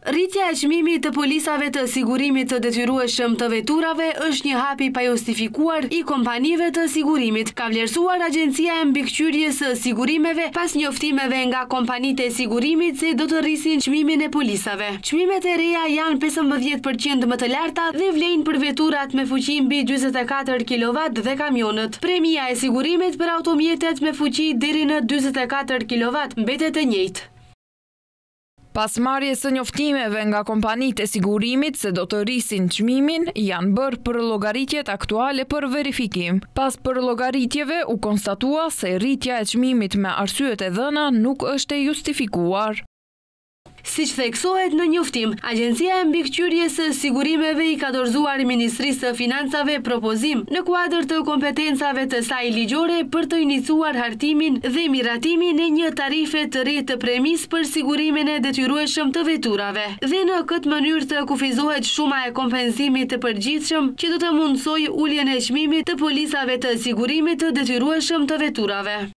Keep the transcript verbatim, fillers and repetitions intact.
Rritja e çmimit të polisave të sigurimit të detyrueshëm të veturave është një hap i pajustifikuar i kompanive të sigurimit, ka vlerësuar Agjencia e Mbikëqyrjes së Sigurimeve pas njoftimeve nga kompanitë e sigurimit se do të rrisin çmimin e polisave. Çmimet e reja janë pesëmbëdhjetë përqind më të larta dhe vlejnë për veturat me fuqi mbi njëzet e katër kilovat dhe kamionët. Premia e sigurimit për automjetet me fuqi deri në njëzet e katër kilovat mbetet e njëjtë. Pas marrjes së njoftimeve nga kompanitë e sigurimit se do të rrisin çmimin, janë bërë përllogaritjet aktuale për verifikim. Pas përllogaritjeve u konstatua se rritja e çmimit me arsyet e dhëna nuk është e justifikuar. Siç theksohet në njoftim, Agjencia e Mbikëqyrjes së Sigurimeve i ka dorëzuar Ministrisë së Financave propozim në kuadër të kompetencave të saj ligjore për të iniciuar hartimin dhe miratimin e një tarife të re të premis për sigurimin e detyrueshëm të veturave. Dhe në këtë mënyrë të kufizohet shuma e kompenzimit të përgjithshëm që do të mundsojë uljen e çmimit të polisave të sigurimit të detyrueshëm të veturave.